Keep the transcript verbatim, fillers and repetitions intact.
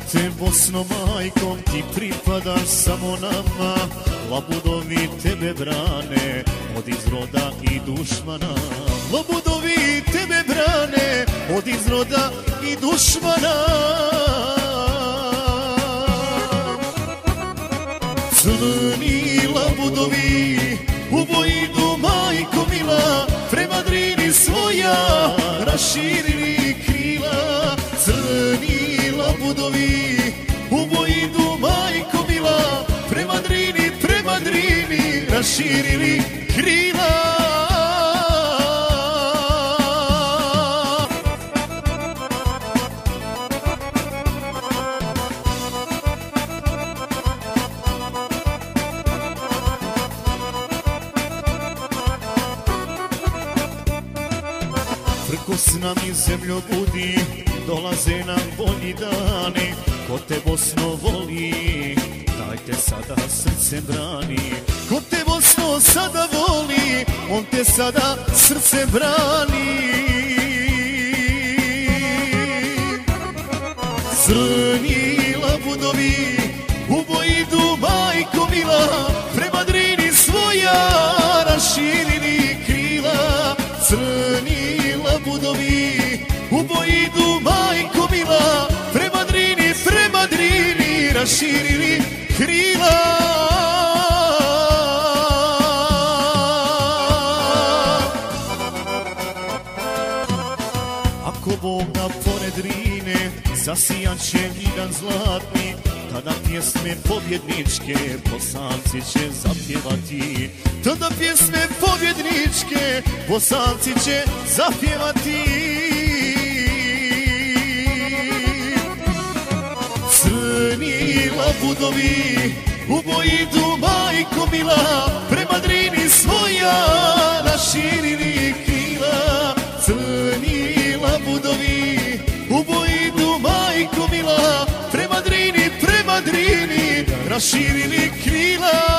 te Bosno majkom, ti pripadaš samo nama. Labudovi tebe brane od izroda i dušmana. Labudovi tebe brane od izroda i dušmana. Crni labudovi u boji idu, majko mila, prema Drini svoja raširili krila. Crni labudovi u boji idu, majko mila, prema Drini, prema Drini raširili krila. Prkos nam i zemljo budi, dolaze nam bolji dani. Ko te Bosno voli, dajte sada srce brani. Ko te Bosno sada voli, on te sada srce brani. Crni labudovi u boji idu, majko mila, prema Drini svoja raširili krila. Crni labudovi u boji idu, majko mila, prema Drini, prema Drini raširili krila. Ako Bog da pored Drine zasijat će idan zlatni, tada pjesme pobjedničke Bosanci će zapjevati. Tada pjesme pobjedničke Bosanci će zapjevati. Crni labudovi u boji idu, majko mila, prema Drini svoja raširili krila. Crni labudovi u boji idu, majko mila, prema Drini, prema Drini raširili krila.